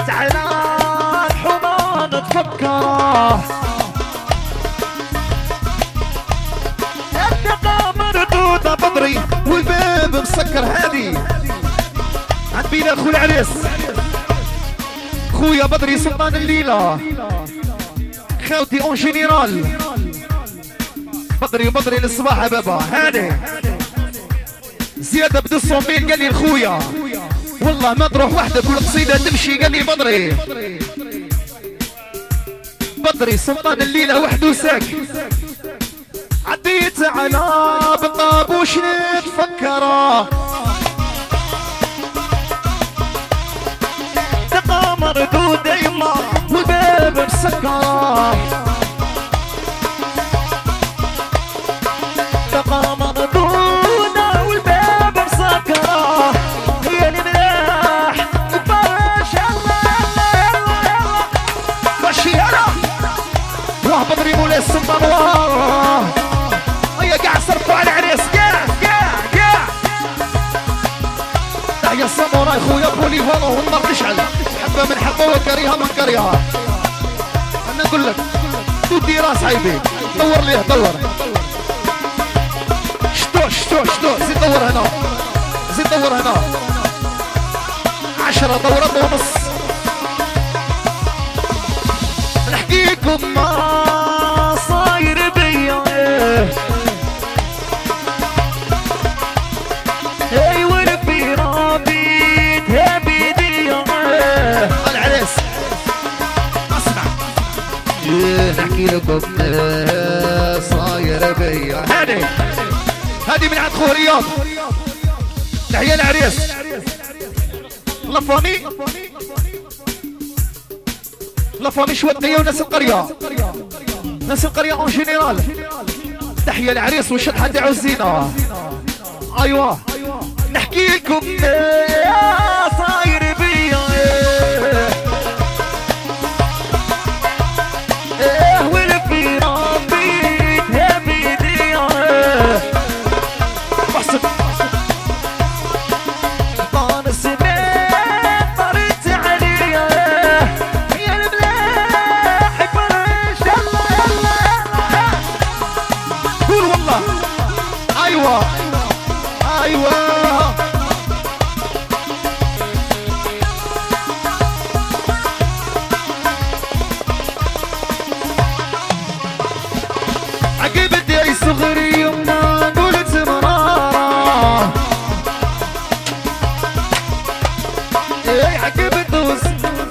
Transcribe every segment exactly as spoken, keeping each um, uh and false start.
زعلان حمان تفكره الدقة مردودة بدري والباب مسكر هادي عند بينا اخو العريس خويا بدري سلطان الليلة خاوتي اون جينيرال بدري وبدري للصباح يا بابا هادي زيادة بدو الصومين قال لي الخويا والله ما تروح وحدك والقصيدة تمشي قال لي بدري بدري سلطان الليلة وحده ساكت عديت على بالطابوش نتفكره دقة مردودة يما والباب مسكره دقة مردودة والباب مسكره يا الملاح باش يلا يلا يلا ماشي يلا واه بدري مولاي السلطان واه هيا قاع صرفوا على العريس قاع قاع قاع تحيا الساموراي خويا بولي فالو والنار تشعل حبه من حبه وكريهه من كريهه انا نقول لك تودي راس عيبي دور ليه دور شتو شتو شتو زيد دور هنا زيد دور هنا عشرة دورات ونص نحكيكم ما صاير بيا اي وربي رابي تهبي ديا العريس اسمع نحكي لكم ما صاير بيا هادي هادي من عند خو رياض تحية العريس لفامي لفامي شوية وناس القرية ناس القرية اون جينيرال تحية العريس وشد حد عزينا ايوه نحكي لكم يا صاير بيا ايه ولبي ربي تهبي ديا بحسب طان السمين طريت عليا يا الملاح فرش يلا يلا يلا قول والله ايوه ايوه عقبتي اي صغري يمنا قلت مرارة اي عقبت دوس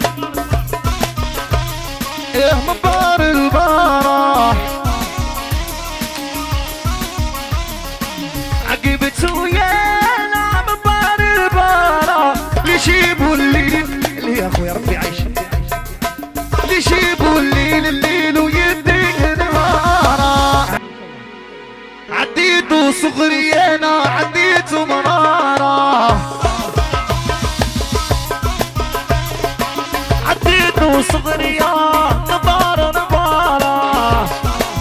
ايه مبار البارة عقبت ويانا مبار البارة ليجيبوا الليل اللي يا اخويا ربي عايش ليجيبوا الليل الليل ويديه نهارة عديتوا صغري انا عديتوا مرارة عديتوا صغري يا نبارة نبارة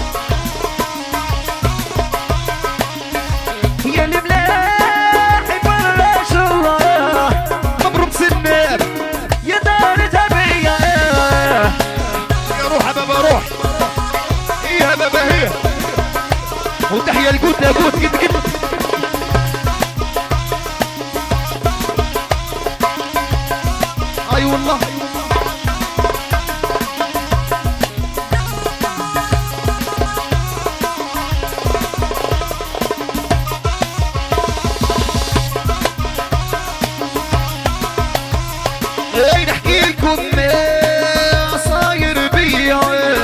يا الملاح يبرش الله مبروك سناب يا دار تبية يا روح يا بابا روح ايه يا بابا هي وتحية الجود يا جود قد قد اي والله اي نحكي لكم ما صاير بيا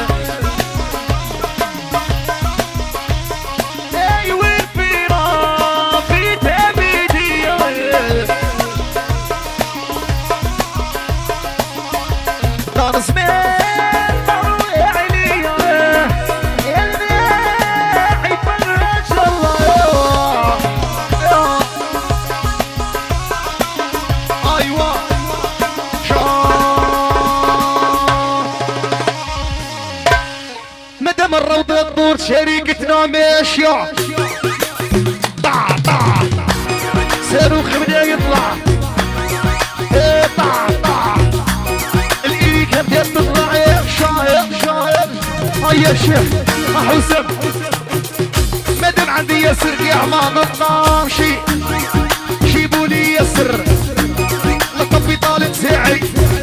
اي وفي ربي تبي ديا دار زمان ضوي عليا يا الملاح يفرج الله ايوه مدام الروضة تدور شريكتنا ماشية طع طع صاروخ بدا يطلع طع طع يا شيخ حسام مادام عندي ياسر كاع ما نطلع شي جيبولي ياسر لطبي طالب تاعي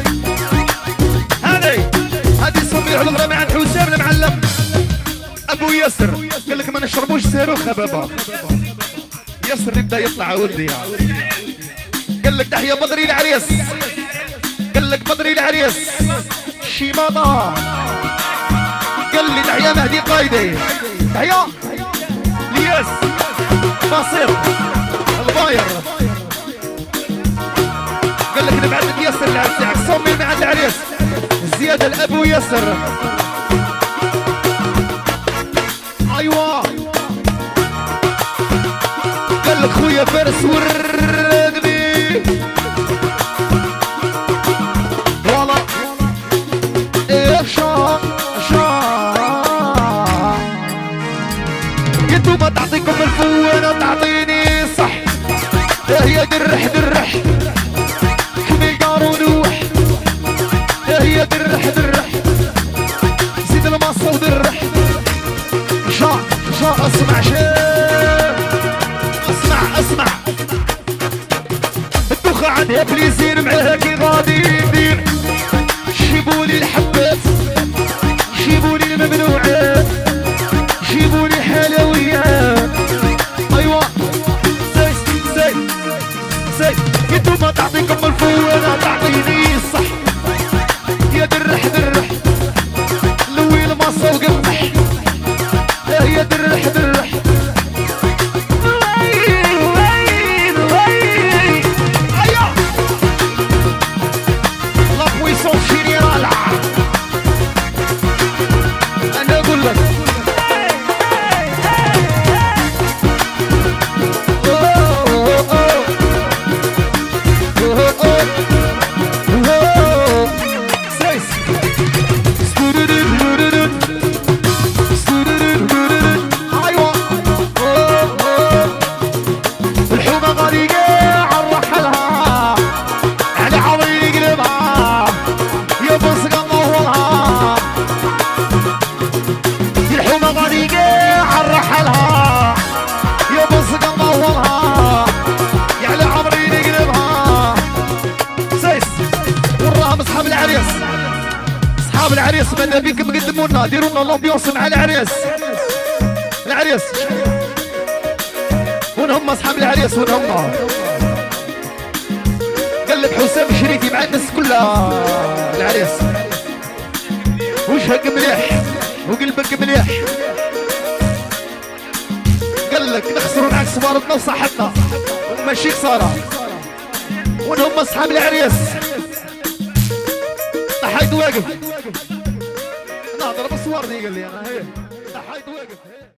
هذي هذي صمي على الغرام عند حسام المعلم ابو ياسر قال لك ما نشربوش صاروخ بابا ياسر يبدا يطلع ولدي قال لك تحيه بدري العريس قال لك بدري العريس شيماطه قال لي تحيه مهدي قايدي تحيه لياس ناصر الباير قال لك نبعث لك ياسر العرس تاعك صومي مع العريس زياده الابو ياسر ايوا قال لك خويا فارس وردني والله ايه شا شا انتو ما تعطيكم الفوانه تعطيني صح هي درح درح حمي قارون وح هي درح درح زيد المصه ودرح شا شا اسمع شيء اسمع اسمع الدوخه عندها بليزير معاها كي غادي يدير جيبولي الحبات جيبولي الممنوعات جيبولي حلويات ايوا زيد زيد زيد انتو ما تعطيكم الفوانه تعطيني الصح يا درح درح لوي المصه وقمح يا درح درح اصحاب العريس ماذا بكم قدموا لنا ديروا لنا لومبيونس مع العريس العريس وين هم اصحاب العريس وين هم قلب حسام شريكي مع الناس كلها العريس وجهك مليح وقلبك مليح قال لك نخسروا معك صوارتنا وصحتنا وماشي خساره وين هم اصحاب العريس طحيت واقف نهضر بالصور دي قال لي انا هي